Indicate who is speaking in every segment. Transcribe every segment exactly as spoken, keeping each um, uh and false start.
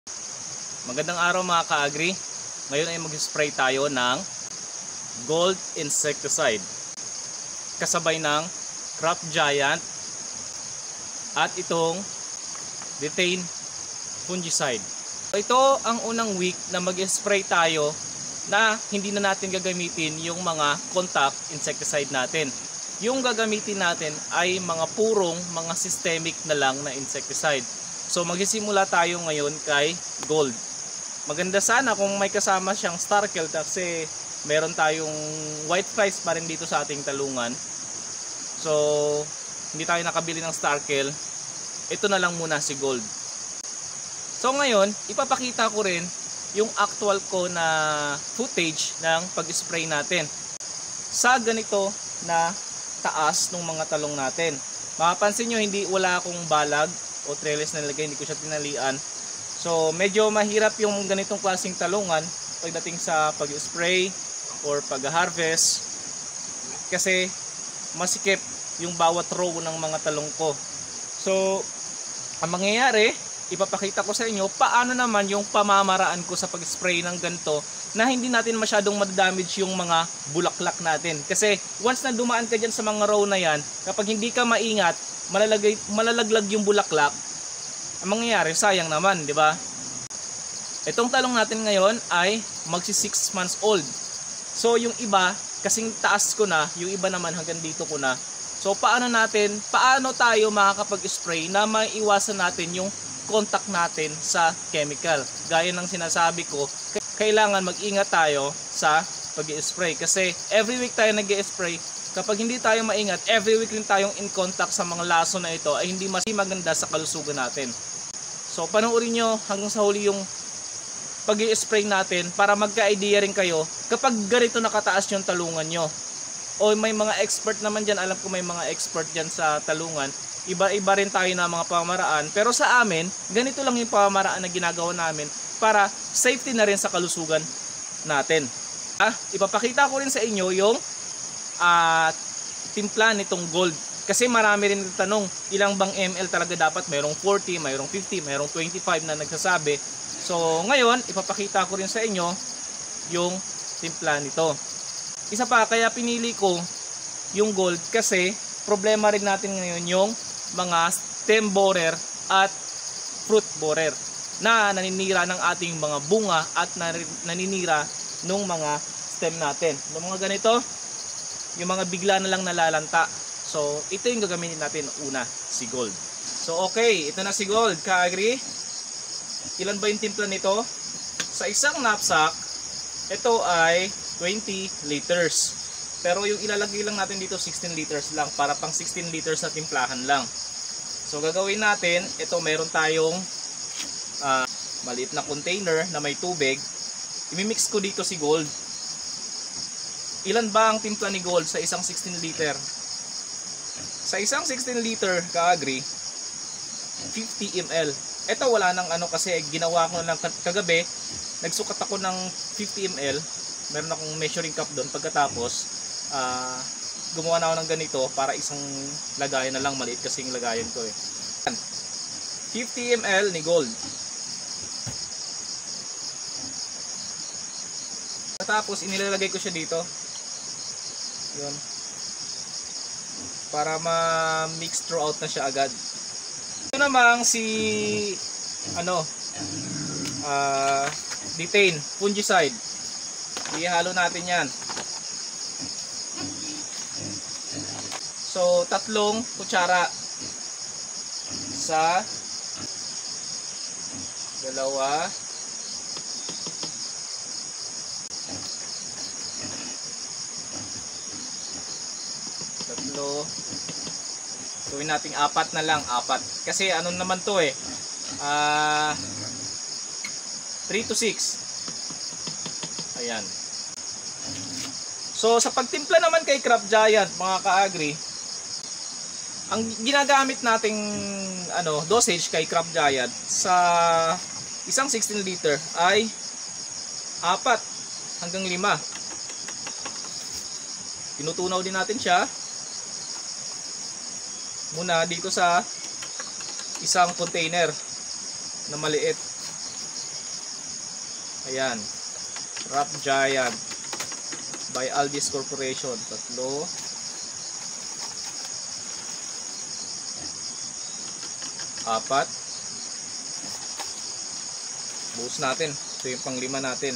Speaker 1: Magandang araw mga ka-agri. Ngayon ay mag-spray tayo ng Gold Insecticide kasabay ng Crop Giant at itong Dosage Fungicide. Ito ang unang week na mag-spray tayo na hindi na natin gagamitin yung mga contact insecticide natin. Yung gagamitin natin ay mga purong mga systemic na lang na insecticide. So magsisimula tayo ngayon kay Gold. Maganda sana kung may kasama siyang Starkel kasi meron tayong white flies pa rin dito sa ating talungan. So hindi tayo nakabili ng Starkel. Ito na lang muna si Gold. So ngayon, ipapakita ko rin yung actual ko na footage ng pag-spray natin sa ganito na taas ng mga talong natin. Mapapansin nyo, hindi wala akong balag o trellis na nilagay, hindi ko siya tinalian. So medyo mahirap yung ganitong klaseng talungan pagdating sa pag-spray or pag-harvest kasi masikip yung bawat row ng mga talong ko. So ang mangyayari, ipapakita ko sa inyo paano naman yung pamamaraan ko sa pag-spray ng ganito na hindi natin masyadong madadamage yung mga bulaklak natin. Kasi once na dumaan ka dyan sa mga row na yan, kapag hindi ka maingat, malalagay, malalaglag yung bulaklak. Ang mangyayari, sayang naman, di ba? Itong talong natin ngayon ay magsi six months old. So yung iba, kasing taas ko na, yung iba naman hanggang dito ko na. So paano natin, paano tayo makakapag-spray na maiwasan natin yung contact natin sa chemical? Gaya ng sinasabi ko, kailangan mag-ingat tayo sa pag-i-spray. Kasi every week tayo nag-i-spray. Kapag hindi tayo maingat, every week rin tayong in contact sa mga laso na ito ay hindi mas maganda sa kalusugan natin. So panoorin nyo hanggang sa huli yung pag-i-spray natin para magka-idea rin kayo kapag ganito nakataas yung talungan nyo. O may mga expert naman dyan, alam ko may mga expert dyan sa talungan. Iba-iba rin tayo na mga pamamaraan. Pero sa amin, ganito lang yung pamamaraan na ginagawa namin para safety na rin sa kalusugan natin. Ah, ipapakita ko rin sa inyo yung uh, timpla nitong Gold. Kasi marami rin tanong, ilang bang ml talaga dapat? Mayroong forty, mayroong fifty, mayroong twenty-five na nagsasabi. So ngayon, ipapakita ko rin sa inyo yung timpla nito. Isa pa, kaya pinili ko yung Gold kasi problema rin natin ngayon yung mga stem borer at fruit borer na naninira ng ating mga bunga at naninira ng mga stem natin. Yung mga ganito, yung mga bigla na lang nalalanta. So ito yung gagamitin natin una, si Gold. So okay, ito na si Gold, ka-agri. Ilan ba yung timpla nito? Sa isang knapsack, ito ay twenty liters. Pero yung ilalagay lang natin dito sixteen liters lang para pang sixteen liters na timplahan lang. So gagawin natin, ito meron tayong uh, maliit na container na may tubig. Imimix ko dito si Gold. Ilan ba ang timpla ni Gold sa isang sixteen liter? Sa isang sixteen liter, ka-agri, fifty milliliters. Ito wala nang ano kasi ginawa ko lang kagabi. Nagsukat ako ng fifty milliliters. Meron akong measuring cup doon. Pagkatapos, uh, gumawa na ako ng ganito para isang lagayan na lang. Maliit kasing lagayan ko eh. fifty milliliters ni Gold. Tapos inilalagay ko siya dito. Yun. Para ma-mix throughout na siya agad. Ito namang si ano uh, Dosage Fungicide. Ihalo natin yan. So tatlong kutsara sa dalawa tatlo. Gawin nating apat na lang, apat. Kasi ano naman to eh, uh, three to six. Ayan. So sa pagtimpla naman kay Crop Giant, mga ka-agri, ang ginagamit nating ano, dosage kay Crop Giant sa isang sixteen liter ay apat hanggang lima. Tinutunaw din natin siya muna dito sa isang container na maliit. Ayan. Crop Giant by Aldis Corporation. Tatlo. Apat. Buhos natin. Ito yung panglima natin.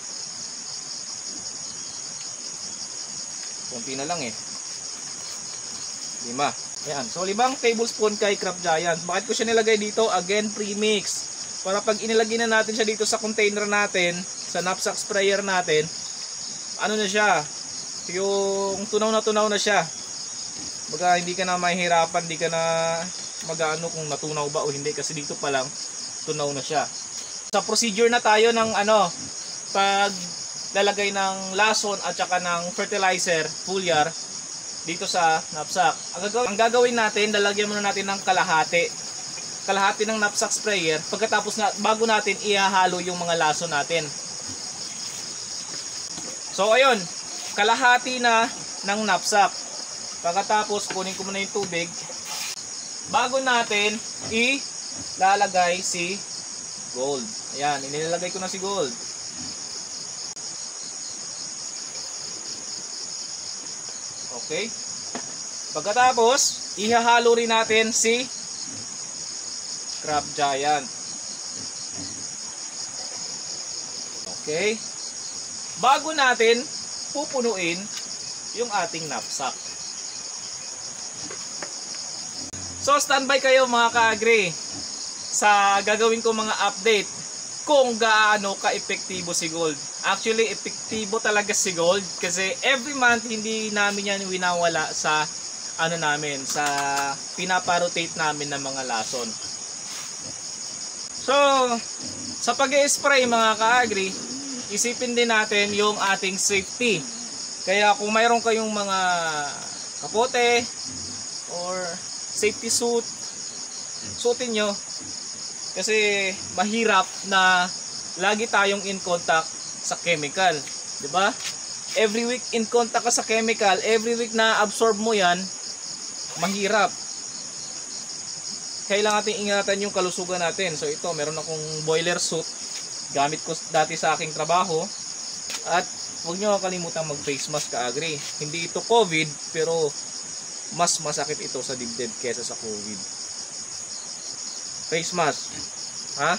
Speaker 1: Kunti na lang eh. Lima. Ayan. So, limang tablespoon kay Crop Giant. Bakit ko siya nilagay dito? Again, premix. Para pag inilagay na natin siya dito sa container natin, sa knapsack sprayer natin, ano na siya? Yung tunaw na tunaw na siya. Baga, hindi ka na mahihirapan, hindi ka na mag-ano kung natunaw ba o hindi. Kasi dito pa lang, tunaw na siya. Sa procedure na tayo ng ano, pag lalagay ng lason at saka ng fertilizer, foliar, dito sa knapsack. Ang gagawin, ang gagawin natin, lalagyan muna natin ng kalahati. Kalahati ng knapsack sprayer. Pagkatapos na, bago natin ihahalo yung mga lason natin. So ayun, kalahati na ng knapsack. Pagkatapos kunin ko muna yung tubig. Bago natin ilalagay si gold. Ayan, inilalagay ko na si gold. Okay. Pagkatapos, ihahalo rin natin si Crop Giant. Okay. Bago natin pupunuin yung ating knapsack. So, standby kayo mga ka-agri sa gagawin ko mga update kung gaano ka-epektibo si gold. Actually, epektibo talaga si gold kasi every month hindi namin yan winawala sa ano namin, sa pinaparotate namin ng mga lason. So, sa pag-i-spray mga ka-agri, isipin din natin yung ating safety. Kaya kung mayroon kayong mga kapote or safety suit, suotin nyo. Kasi mahirap na lagi tayong in contact sa chemical, 'di ba? Every week in contact ka sa chemical, every week na absorb mo 'yan, mahirap. Kailangan natin ingatan yung kalusugan natin. So ito, meron akong boiler suit. Gamit ko dati sa aking trabaho. At huwag nyo kalimutan mag face mask ka-agri. Hindi ito COVID, pero mas masakit ito sa dibdib kesa sa COVID. Face mask. Ha?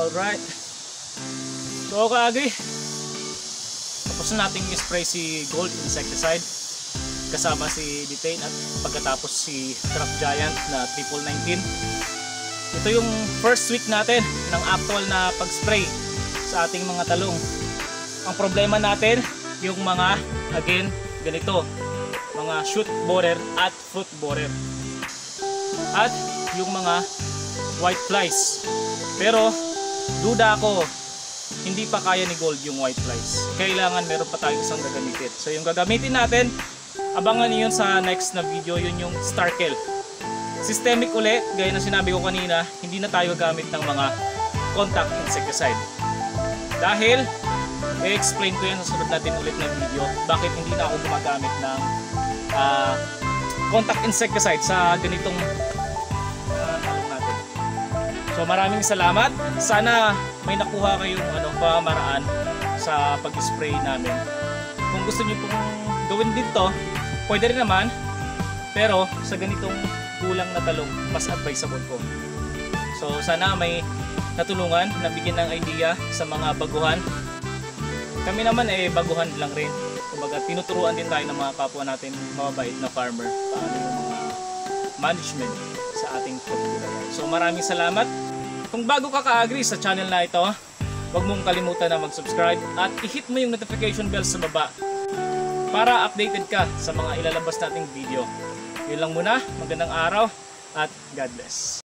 Speaker 1: Alright. So kaagri, tapos na natin i-spray si Gold Insecticide kasama si Detain at pagkatapos si Crop Giant na triple nineteen. Ito yung first week natin ng actual na pag-spray sa ating mga talong. Ang problema natin yung mga, again, ganito, mga shoot borer at fruit borer at yung mga white flies. Pero duda ako, hindi pa kaya ni Gold yung white flies. Kailangan meron pa tayong isang gagamitin. So yung gagamitin natin, abangan niyo yun sa next na video, yun yung Starkel. Systemic ulit, gaya na sinabi ko kanina, hindi na tayo gamit ng mga contact insecticide. Dahil, i-explain ko yan sa sunod natin ulit na video, bakit hindi na ako gumagamit ng uh, contact insecticide sa ganitong uh, talong natin. So maraming salamat. Sana may nakuha kayong ano, pamamaraan sa pag-spray namin. Kung gusto niyo pong gawin dito, pwede rin naman. Pero sa ganitong kulang na talong, mas advisable ko. So sana may natulungan, nabigyan ng idea sa mga baguhan. Kami naman eh baguhan lang rin. Kumbaga tinuturuan din tayo ng mga kapwa natin, mababait na farmer, paano yung mga management sa ating pagkulayan. So maraming salamat. Kung bago ka ka-agree sa channel na ito, huwag mong kalimutan na mag-subscribe at i-hit mo yung notification bell sa baba para updated ka sa mga ilalabas nating video. Yun lang muna, magandang araw at God bless.